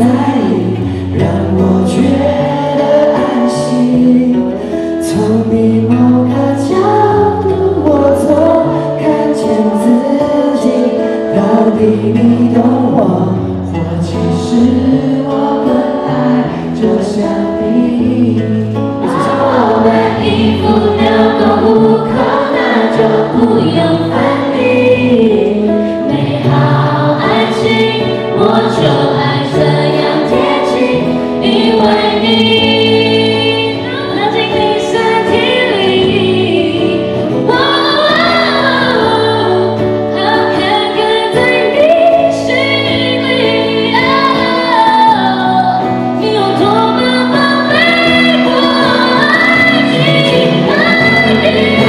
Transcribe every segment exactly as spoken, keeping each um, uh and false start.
意，让我觉得安心。从你某个角度，我总看见自己。到底你懂我，或其实我本来就像你。 我们一副鸟狗无口，那就不用分离。美好爱情，我就爱这样贴近，因为你能进你身体里。哦，好看跟在你心里。哦，你有多么宝贝，我爱你，爱你。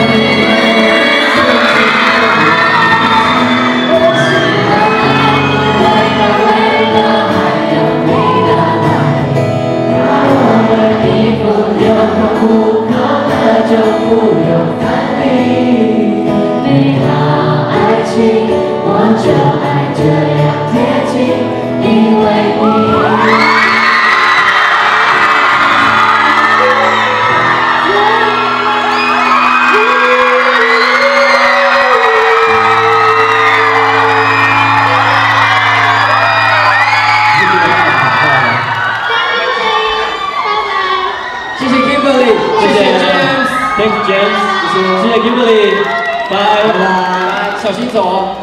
我喜欢爱你，为了为了还有你的爱，把我们衣服留口不口，那就不用分离。美好爱情，我就爱这样贴近，因为你。 谢谢 Kimberly， 谢谢 James， Thanks James， 谢谢 Kimberly，拜拜， 小心走哦。